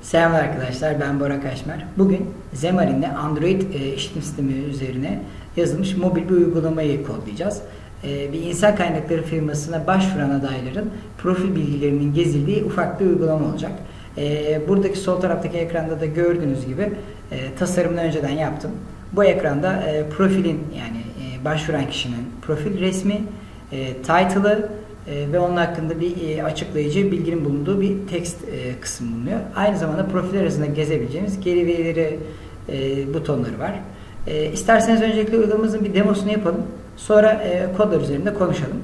Selamlar arkadaşlar, ben Bora Kaşmer. Bugün Xamarin'le Android işletim sistemi üzerine yazılmış mobil bir uygulamayı kodlayacağız. Bir insan kaynakları firmasına başvuran adayların profil bilgilerinin gezildiği ufak bir uygulama olacak. Buradaki sol taraftaki ekranda da gördüğünüz gibi tasarımını önceden yaptım. Bu ekranda profilin yani başvuran kişinin profil resmi, title'ı ve onun hakkında bir açıklayıcı bilginin bulunduğu bir text kısmı bulunuyor. Aynı zamanda profil arasında gezebileceğimiz geri ve ileri butonları var. İsterseniz öncelikle uygulamamızın bir demosunu yapalım. Sonra kodlar üzerinde konuşalım.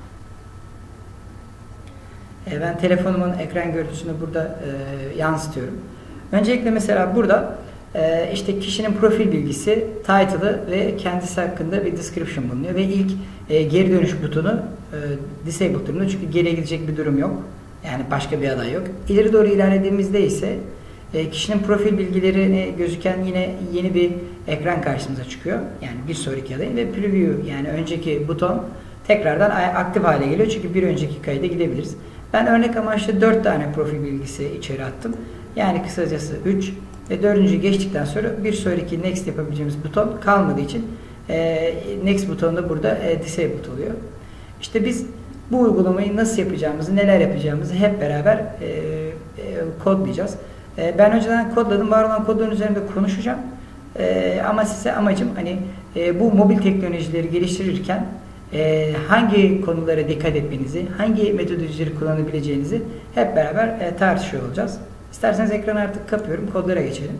Ben telefonumun ekran görüntüsünü burada yansıtıyorum. Öncelikle mesela burada işte kişinin profil bilgisi, title'ı ve kendisi hakkında bir description bulunuyor ve ilk geri dönüş butonu disabled durumda çünkü geriye gidecek bir durum yok. Yani başka bir aday yok. İleri doğru ilerlediğimizde ise kişinin profil bilgilerini gözüken yine yeni bir ekran karşımıza çıkıyor. Yani bir sonraki aday ve preview yani önceki buton tekrardan aktif hale geliyor çünkü bir önceki kayda gidebiliriz. Ben örnek amaçlı 4 tane profil bilgisi içeri attım. Yani kısacası 3 ve 4. geçtikten sonra bir sonraki next yapabileceğimiz buton kalmadığı için next butonu da burada disabled oluyor. İşte biz bu uygulamayı nasıl yapacağımızı, neler yapacağımızı hep beraber kodlayacağız. Ben önceden kodladım. Var olan kodların üzerinde konuşacağım. Ama size amacım hani bu mobil teknolojileri geliştirirken hangi konulara dikkat etmenizi, hangi metodolojileri kullanabileceğinizi hep beraber tartışıyor olacağız. İsterseniz ekranı artık kapıyorum. Kodlara geçelim.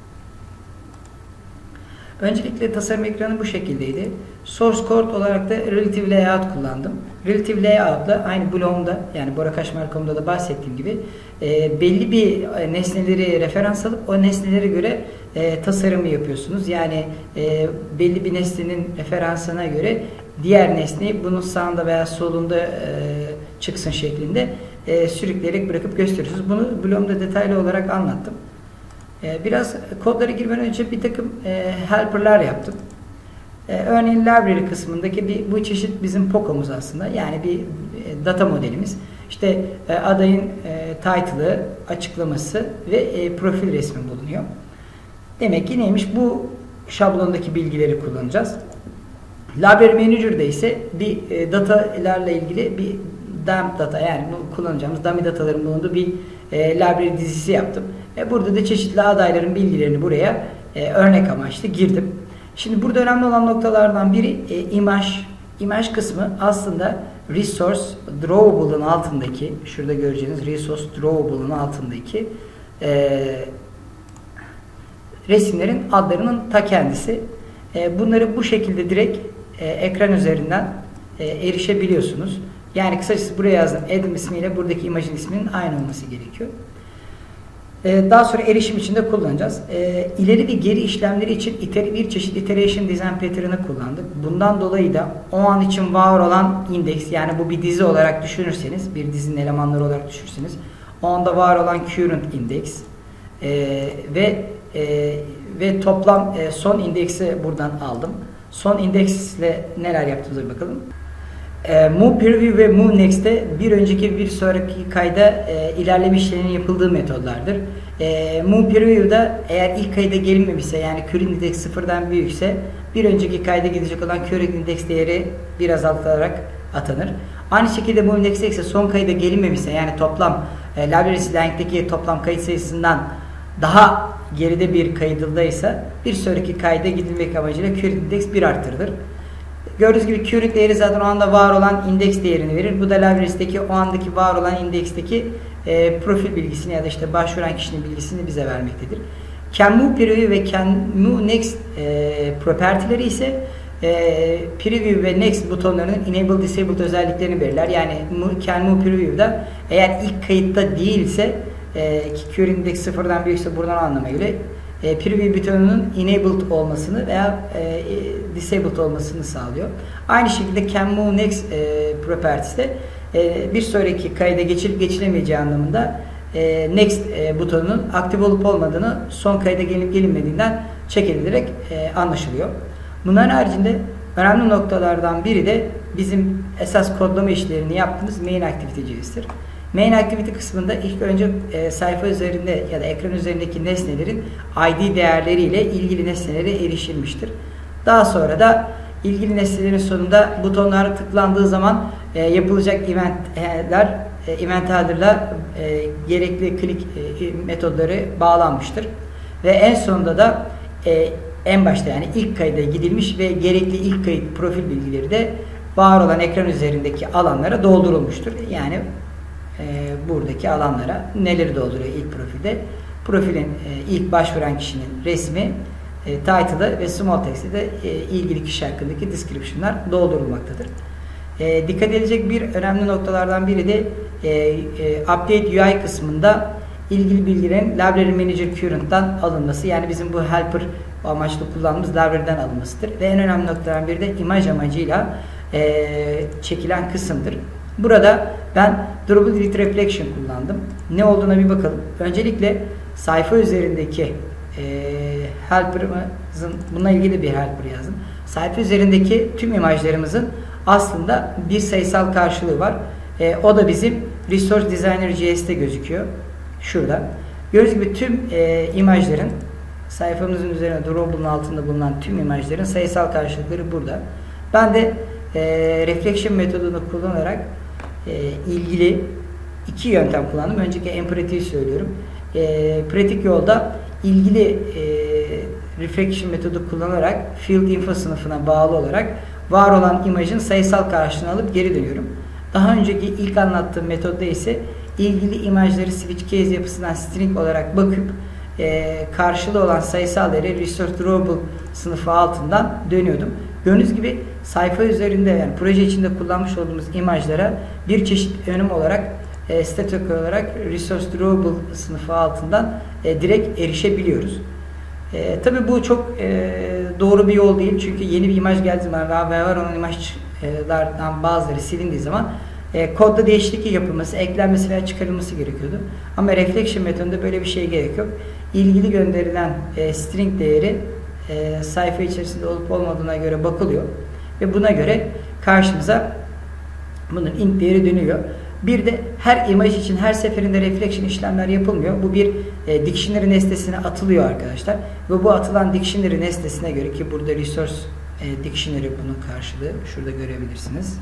Öncelikle tasarım ekranı bu şekildeydi. Source code olarak da Relative Layout kullandım. Relative Layout'la aynı blogumda yani borakaşmer.com'da da bahsettiğim gibi belli bir nesneleri referans alıp o nesnelere göre tasarımı yapıyorsunuz. Yani belli bir nesnenin referansına göre diğer nesneyi bunun sağında veya solunda çıksın şeklinde sürükleyerek bırakıp gösteriyorsunuz. Bunu blogumda detaylı olarak anlattım. Biraz kodlara girmeden önce bir takım helper'lar yaptım. Örneğin library kısmındaki bu çeşit bizim POCO'muz aslında. Yani bir data modelimiz. İşte adayın title'ı, açıklaması ve profil resmi bulunuyor. Demek ki neymiş? Bu şablondaki bilgileri kullanacağız. Library Manager'da ise bir datalarla ilgili bir dump data yani kullanacağımız dummy dataların bulunduğu bir library dizisi yaptım. Burada da çeşitli adayların bilgilerini buraya örnek amaçlı girdim. Şimdi burada önemli olan noktalardan biri imaj kısmı aslında Resource Drawable'ın altındaki şurada göreceğiniz Resource Drawable'ın altındaki resimlerin adlarının ta kendisi. Bunları bu şekilde direkt ekran üzerinden erişebiliyorsunuz. Yani kısacası buraya yazdım Adam ismiyle buradaki imajın isminin aynı olması gerekiyor. Daha sonra erişim için de kullanacağız. İleri ve geri işlemleri için bir çeşit iteration design pattern'ı kullandık. Bundan dolayı da o an için var olan indeks yani bu bir dizi olarak düşünürseniz bir dizinin elemanları olarak düşünürseniz o anda var olan current index ve toplam son indeksi buradan aldım. Son indeksle neler yaptığımıza bakalım. Move Preview ve Move Next'te bir önceki bir sonraki kayda ilerleme işleminin yapıldığı metodlardır. Move Preview'da eğer ilk kayda gelinmemişse yani current index sıfırdan büyükse bir önceki kayda gidecek olan current index değeri biraz azaltılarak atanır. Aynı şekilde Move Next'te ise son kayda gelinmemişse yani toplam library length'teki toplam kayıt sayısından daha geride bir kayıtıldaysa bir sonraki kayda gidilmek amacıyla current index 1 arttırılır. Gördüğünüz gibi current değeri zaten o anda var olan indeks değerini verir. Bu da library'deki o andaki var olan indeksteki profil bilgisini ya da işte başvuran kişinin bilgisini bize vermektedir. Can Move Preview ve Can Move Next property'leri ise Preview ve Next butonlarının Enable Disabled özelliklerini belirler. Yani Can Move Preview'da eğer ilk kayıtta değilse current index sıfırdan büyükse buradan anlama göre Preview butonunun enabled olmasını veya disabled olmasını sağlıyor. Aynı şekilde Can Move Next properties de bir sonraki kayda geçilip geçilemeyeceği anlamında Next butonunun aktif olup olmadığını son kayda gelinip gelinmediğinden check edilerek anlaşılıyor. Bunların haricinde önemli noktalardan biri de bizim esas kodlama işlerini yaptığımız main activity.js'tir. Main Activity kısmında ilk önce sayfa üzerinde ya da ekran üzerindeki nesnelerin ID değerleriyle ilgili nesnelere erişilmiştir. Daha sonra da ilgili nesnelerin sonunda butonlara tıklandığı zaman yapılacak event header'la gerekli klik metodları bağlanmıştır. Ve en sonunda da en başta yani ilk kayda gidilmiş ve gerekli ilk kayıt profil bilgileri de var olan ekran üzerindeki alanlara doldurulmuştur. Yani buradaki alanlara neleri dolduruyor ilk profilde? Profilin ilk başvuran kişinin resmi, title'ı ve small text'te de ilgili kişi hakkındaki description'lar doldurulmaktadır. Dikkat edilecek bir önemli noktalardan biri de Update UI kısmında ilgili bilgilerin Library Manager Current'tan alınması. Yani bizim bu helper amaçlı kullandığımız library'den alınmasıdır. Ve en önemli noktalardan biri de imaj amacıyla çekilen kısımdır. Burada ben Durable Grid Reflection kullandım. Ne olduğuna bir bakalım. Öncelikle sayfa üzerindeki helper'ımızın, bununla ilgili bir helper yazdım. Sayfa üzerindeki tüm imajlarımızın aslında bir sayısal karşılığı var. O da bizim Resource Designer JS'te gözüküyor. Şurada. Gördüğünüz gibi tüm imajların sayfamızın üzerine Durable'ın altında bulunan tüm imajların sayısal karşılıkları burada. Ben de Reflection metodunu kullanarak ilgili iki yöntem kullandım. Önceki en pratiği söylüyorum. Pratik yolda ilgili Reflection metodu kullanarak Field Info sınıfına bağlı olarak var olan imajın sayısal karşılığını alıp geri dönüyorum. Daha önceki ilk anlattığım metodda ise ilgili imajları switch case yapısından string olarak bakıp karşılığı olan sayısal değeri Resource Durable sınıfı altından dönüyordum. Gördüğünüz gibi sayfa üzerinde yani proje içinde kullanmış olduğumuz imajlara bir çeşit önüm olarak statik olarak Resource Durable sınıfı altından direkt erişebiliyoruz. Tabi bu çok doğru bir yol değil. Çünkü yeni bir imaj geldiği zaman ve var olan imajlardan bazıları silindiği zaman kodda değişiklik yapılması, eklenmesi veya çıkarılması gerekiyordu. Ama Reflection metodunda böyle bir şeye gerek yok. İlgili gönderilen string değeri sayfa içerisinde olup olmadığına göre bakılıyor. Ve buna göre karşımıza bunun int değeri dönüyor. Bir de her imaj için her seferinde reflection işlemler yapılmıyor. Bu bir dictionary nesnesine atılıyor arkadaşlar. Ve bu atılan dictionary nesnesine göre ki burada resource dictionary bunun karşılığı. Şurada görebilirsiniz.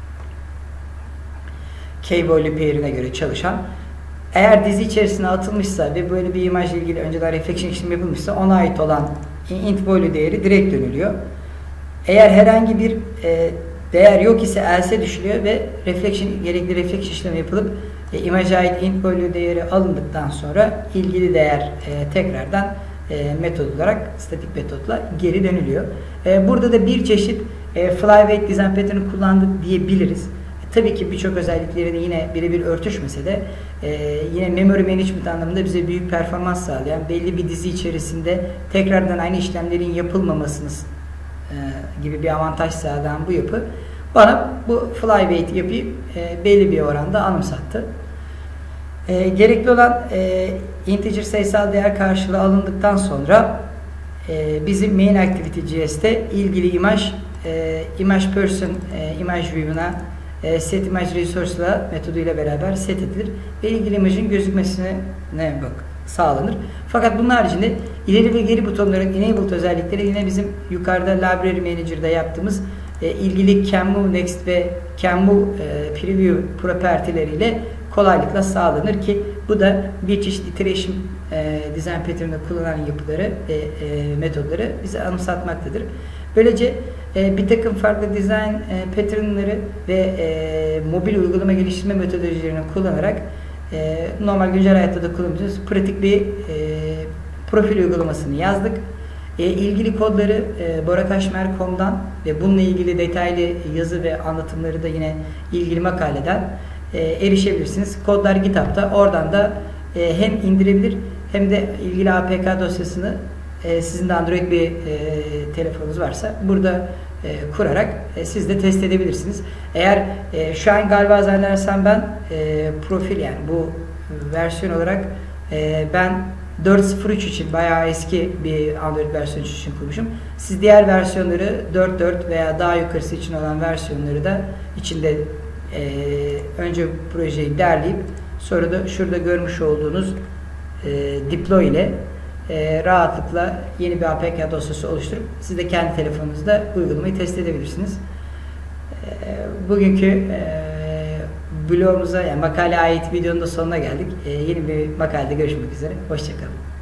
K-Value pair'ine göre çalışan. Eğer dizi içerisine atılmışsa ve böyle bir imajla ilgili önceden reflection işlemi yapılmışsa ona ait olan int value değeri direkt dönülüyor. Eğer herhangi bir değer yok ise else düşülüyor ve gerekli reflection işlemi yapılıp imaja ait int value değeri alındıktan sonra ilgili değer tekrardan metod olarak statik metodla geri dönülüyor. Burada da bir çeşit flyweight design pattern'ı kullandık diyebiliriz. Tabii ki birçok özellikleri de yine birebir örtüşmese de yine memory management anlamında bize büyük performans sağlayan, belli bir dizi içerisinde tekrardan aynı işlemlerin yapılmamasını gibi bir avantaj sağlayan bu yapı bana bu flyweight yapıyı belli bir oranda anımsattı. Gerekli olan integer sayısal değer karşılığı alındıktan sonra bizim main activity JS'te ilgili image person image view'una set image resource'la metoduyla beraber set edilir ve ilgili imajın gözükmesine sağlanır. Fakat bunun haricinde ileri ve geri butonların enabled özellikleri yine bizim yukarıda Library Manager'da yaptığımız ilgili Can Move Next ve Can Move Preview propertileriyle kolaylıkla sağlanır ki bu da bir çeşit iteration design pattern'da kullanılan yapıları ve metodları bize anımsatmaktadır. Böylece bir takım farklı design pattern'ları ve mobil uygulama geliştirme metodolojilerini kullanarak normal güncel hayatta da kullanacağız. Pratik bir profil uygulamasını yazdık. İlgili kodları borakaşmer.com'dan ve bununla ilgili detaylı yazı ve anlatımları da yine ilgili makaleden erişebilirsiniz. Kodlar GitHub'ta. Oradan da hem indirebilir hem de ilgili APK dosyasını sizin de Android bir telefonunuz varsa burada kurarak siz de test edebilirsiniz. Eğer şu an galiba zannedersem ben profil yani bu versiyon olarak ben 4.03 için bayağı eski bir Android versiyonu için kurmuşum. Siz diğer versiyonları 4.4 veya daha yukarısı için olan versiyonları da içinde önce projeyi derleyip sonra da şurada görmüş olduğunuz deploy ile rahatlıkla yeni bir APK dosyası oluşturup siz de kendi telefonunuzda uygulamayı test edebilirsiniz. Bugünkü blogumuza, yani makale ait videonun da sonuna geldik. Yeni bir makalede görüşmek üzere. Hoşçakalın.